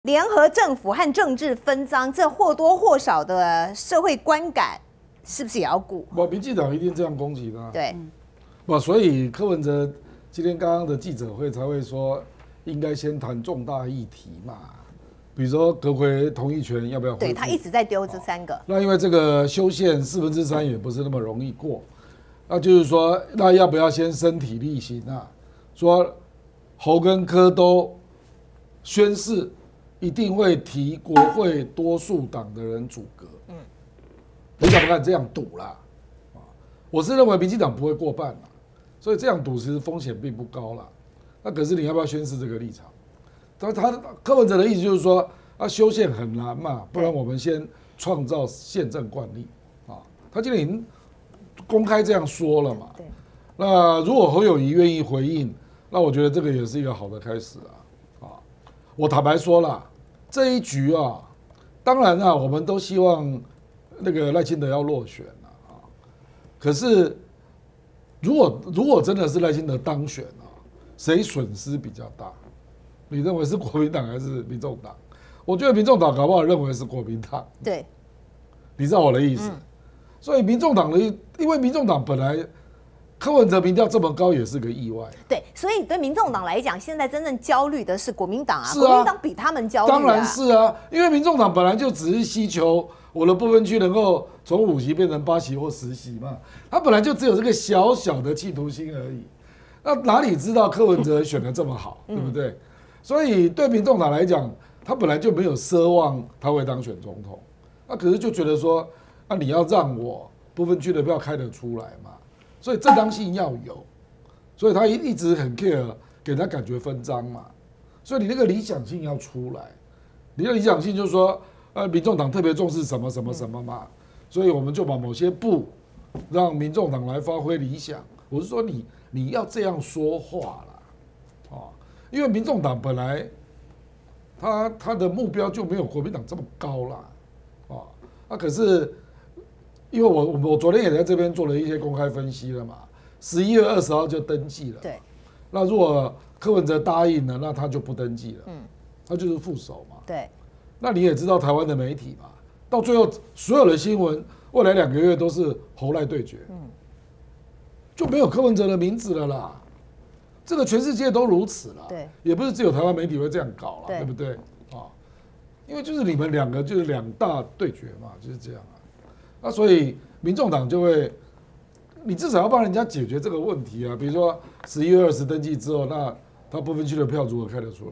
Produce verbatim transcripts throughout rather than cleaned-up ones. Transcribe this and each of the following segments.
联合政府和政治分赃，这或多或少的社会观感，是不是也要顾？ 我民进党一定这样攻击的、啊。 对， 不，所以柯文哲今天刚刚的记者会才会说，应该先谈重大议题嘛，比如说阁揆同意权要不要恢复？ 对他一直在丢这三个。 那因为这个修宪四分之三也不是那么容易过，那就是说，那要不要先身体力行啊？说侯跟柯都宣誓。一定会提国会多数党的人组阁，嗯，你敢不敢这样赌啦？啊，我是认为民进党不会过半啦，所以这样赌其实风险并不高啦。那可是你要不要宣示这个立场？他他柯文哲的意思就是说，啊，修宪很难嘛，不然我们先创造宪政惯例啊。他今天已经公开这样说了嘛。对。那如果侯友宜愿意回应，那我觉得这个也是一个好的开始啊。啊，我坦白说啦。这一局啊，当然啊，我们都希望那个赖清德要落选啊。可是，如果如果真的是赖清德当选啊，谁损失比较大？你认为是国民党还是民众党？我觉得民众党搞不好认为是国民党。 对， 你知道我的意思。嗯、所以民众党的，因为民众党本来。柯文哲民调这么高也是个意外、啊， 对，所以对民众党来讲，现在真正焦虑的是国民党啊，是啊国民党比他们焦虑、啊， 当然是啊，因为民众党本来就只是希求我的不分区能够从五席变成八席或十席嘛，他本来就只有这个小小的企图心而已，那哪里知道柯文哲选得这么好，对不对？所以对民众党来讲，他本来就没有奢望他会当选总统，那可是就觉得说，那、啊、你要让我不分区的票开得出来嘛。所以正当性要有，所以他一一直很 care， 给他感觉分赃嘛。所以你那个理想性要出来，你的理想性就是说，呃，民众党特别重视什么什么什么嘛，所以我们就把某些部让民众党来发挥理想。我是说你你要这样说话啦，啊，因为民众党本来他他的目标就没有国民党这么高啦，啊，那可是。因为我我昨天也在这边做了一些公开分析了嘛，十一月二十号就登记了。对。那如果柯文哲答应了，那他就不登记了。嗯。他就是副手嘛。对。那你也知道台湾的媒体嘛，到最后所有的新闻，未来两个月都是侯赖对决。嗯。就没有柯文哲的名字了啦。这个全世界都如此了。对。也不是只有台湾媒体会这样搞了，对不对？啊。因为就是你们两个就是两大对决嘛，就是这样啊。那所以民众党就会，你至少要帮人家解决这个问题啊。比如说十一月二十登记之后，那他不分区的票如何开得出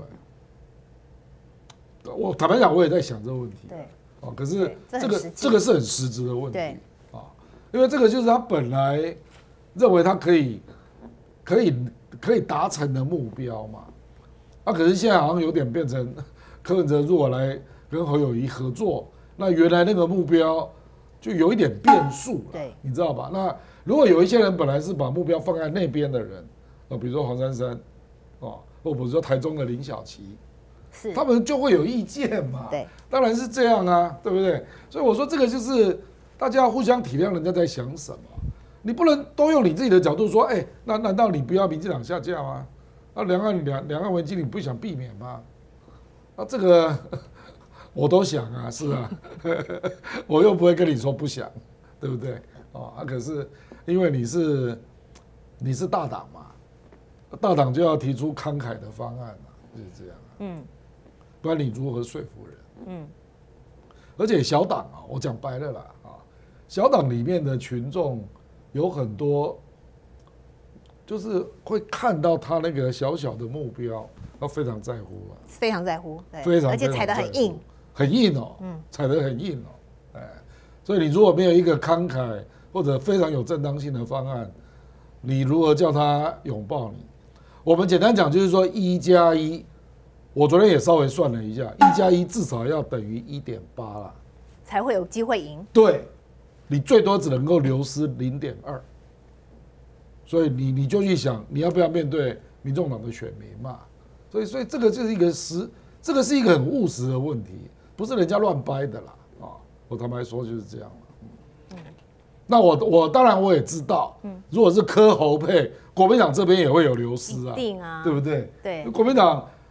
来？我坦白讲，我也在想这个问题。对。哦，可是这个这个是很实质的问题。啊，因为这个就是他本来认为他可以可以可以达成的目标嘛。啊，可是现在好像有点变成柯文哲如果来跟侯友宜合作，那原来那个目标。就有一点变数了，对，你知道吧？那如果有一些人本来是把目标放在那边的人，呃，比如说黄珊珊，哦，或比如说台中的林小琪，是，他们就会有意见嘛，对，当然是这样啊，对不对？所以我说这个就是大家要互相体谅人家在想什么，你不能都用你自己的角度说，哎、欸，那难道你不要民进党下架吗？那两岸两两岸危机你不想避免吗？那这个。我都想啊，是啊，我又不会跟你说不想，对不对？哦，啊，可是因为你是你是大党嘛，大党就要提出慷慨的方案嘛，就是这样、啊。嗯，不然你如何说服人？嗯，而且小党啊，我讲白了啦啊，小党里面的群众有很多，就是会看到他那个小小的目标，他非常在乎啊， 非常在乎，对， 非常， 而且踩得很硬。 很硬哦，嗯，踩得很硬哦，哎，所以你如果没有一个慷慨或者非常有正当性的方案，你如何叫他拥抱你？我们简单讲就是说一加一，我昨天也稍微算了一下，一加一至少要等于一点八啦， 才会有机会赢。 对，你最多只能够流失零点二，所以你你就去想你要不要面对民众党的选民嘛？所以所以这个就是一个实，这个是一个很务实的问题。不是人家乱掰的啦，啊！我坦白说就是这样了。嗯，那我我当然我也知道，嗯，如果是柯侯配，国民党这边也会有流失啊， 一定啊， 对不对？ 对， 国民党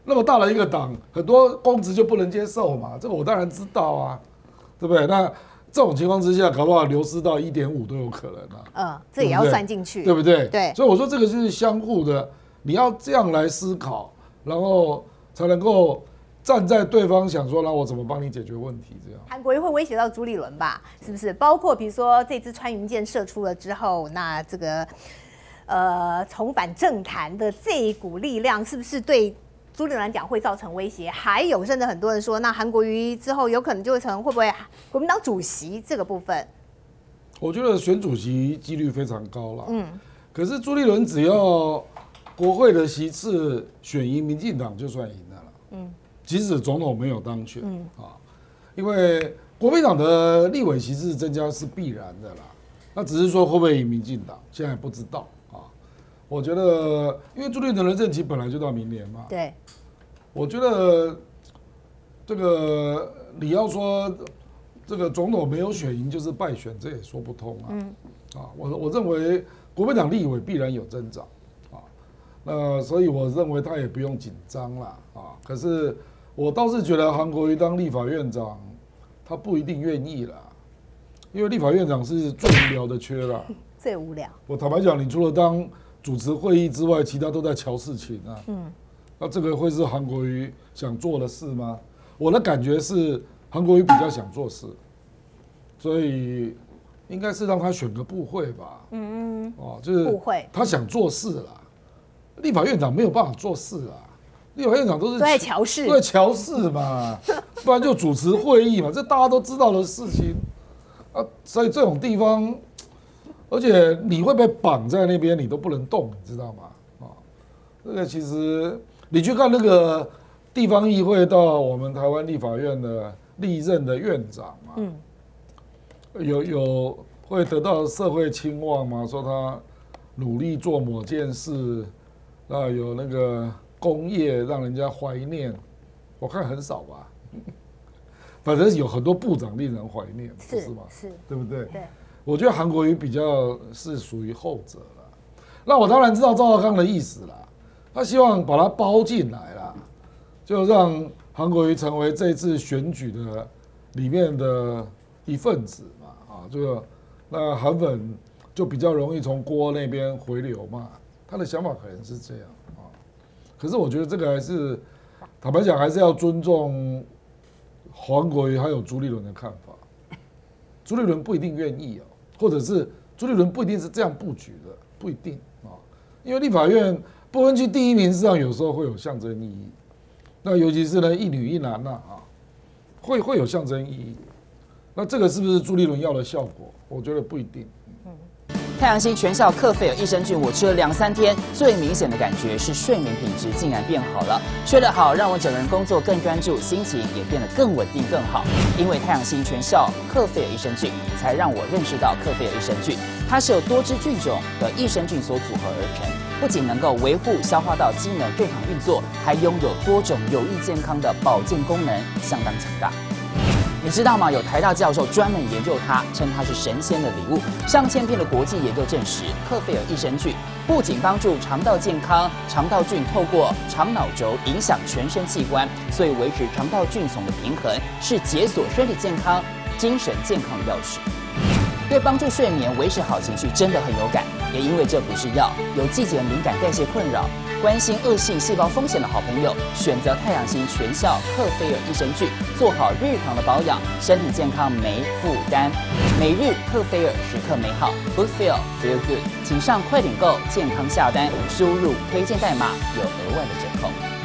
那么大的一个党，很多公职就不能接受嘛，这个我当然知道啊，对不对？那这种情况之下，搞不好流失到一点五都有可能啊。 嗯，这也要算进去， 对不对？ 对。 所以我说这个就是相互的，你要这样来思考，然后才能够站在对方想说，那我怎么帮你解决问题？这样。 韩国瑜会威胁到朱立伦吧？是不是？包括比如说这支穿云箭射出了之后，那这个呃重返政坛的这一股力量，是不是对朱立伦来讲会造成威胁？还有甚至很多人说，那韩国瑜之后有可能就会成会不会国民党主席这个部分？ 我觉得选主席几率非常高了。 嗯。 可是朱立伦只要国会的席次选赢民进党，就算赢了了。嗯。即使总统没有当选，嗯啊，因为国民党的立委席次增加是必然的啦。那只是说会不会赢民进党，现在不知道啊。我觉得，因为朱立伦的任期本来就到明年嘛。 对。 我觉得这个你要说这个总统没有选赢就是败选，这也说不通啊。嗯。啊，我我认为国民党立委必然有增长啊，那所以我认为他也不用紧张啦啊。可是我倒是觉得韩国瑜当立法院长，他不一定愿意啦，因为立法院长是最无聊的缺啦。 最无聊。我坦白讲，你除了当主持会议之外，其他都在瞧事情啊。嗯。那这个会是韩国瑜想做的事吗？我的感觉是韩国瑜比较想做事，所以应该是让他选个部会吧。嗯嗯。哦，就是部会，他想做事啦。立法院长没有办法做事啦。立法院长都是都在瞧事， 都在瞧事嘛，不然就主持会议嘛，这大家都知道的事情啊。所以这种地方，而且你会被绑在那边，你都不能动，你知道吗？啊，这个其实你去看那个地方议会到我们台湾立法院的历任的院长嘛，嗯，有有会得到社会青望吗？说他努力做某件事，那有那个功业让人家怀念，我看很少吧。反正有很多部长令人怀念，不是吗？是，对不对？对。我觉得韩国瑜比较是属于后者了。那我当然知道赵少康的意思啦，他希望把他包进来啦，就让韩国瑜成为这次选举的里面的一份子嘛。啊，这个那韩粉就比较容易从郭那边回流嘛。他的想法可能是这样啊。可是我觉得这个还是坦白讲，还是要尊重韩国瑜还有朱立伦的看法。朱立伦不一定愿意哦，或者是朱立伦不一定是这样布局的，不一定啊。因为立法院不分区第一名，实际上有时候会有象征意义。那尤其是呢一女一男呐啊，会会有象征意义。那这个是不是朱立伦要的效果？我觉得不一定。 太阳星全效克菲尔益生菌，我吃了两三天，最明显的感觉是睡眠品质竟然变好了。睡得好，让我整个人工作更专注，心情也变得更稳定更好。因为太阳星全效克菲尔益生菌，才让我认识到克菲尔益生菌，它是由多支菌种的益生菌所组合而成，不仅能够维护消化道机能正常运作，还拥有多种有益健康的保健功能，相当强大。你知道吗？有台大教授专门研究它，称它是神仙的礼物。上千篇的国际研究证实，克菲尔益生菌不仅帮助肠道健康，肠道菌透过肠脑轴影响全身器官，所以维持肠道菌丛的平衡，是解锁身体健康、精神健康的钥匙。对帮助睡眠、维持好情绪真的很有感，也因为这不是药，有季节敏感、代谢困扰、关心恶性细胞风险的好朋友，选择太阳星全效克菲尔益生菌，做好日常的保养，身体健康没负担。每日克菲尔，时刻美好 ，Good Feel Feel Good，请上快点购健康下单，输入推荐代码有额外的折扣。